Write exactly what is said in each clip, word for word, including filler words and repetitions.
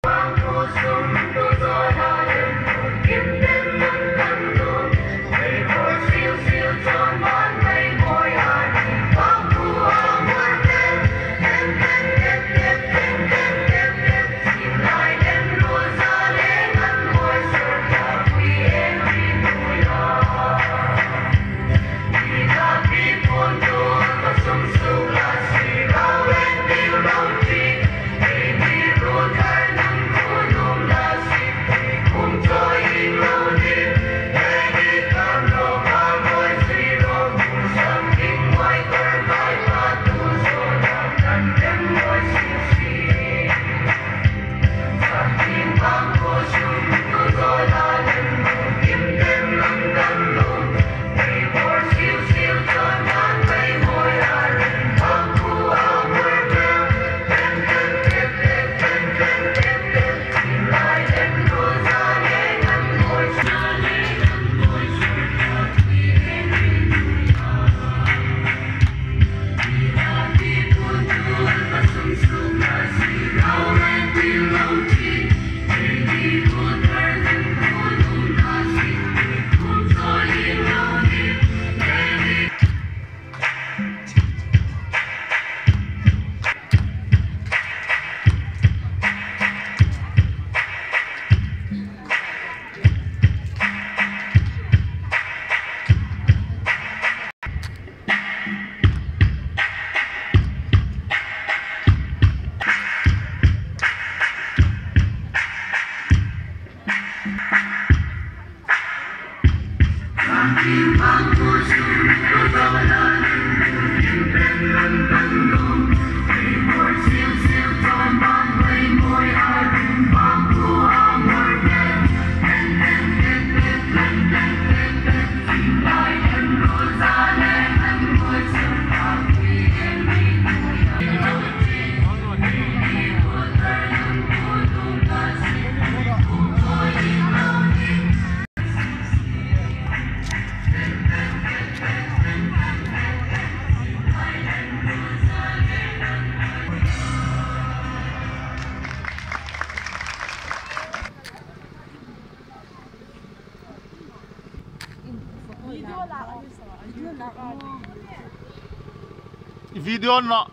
Video nó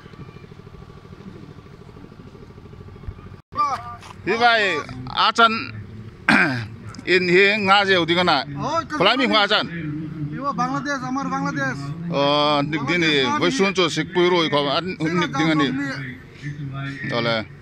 như vậy á chân in hi ngã dẻo đi cái này phải mình hoa chân Bangladesh amar Bangladesh ờ định đi này với xuân cho xích bùi rồi có ăn định đi cái này đó là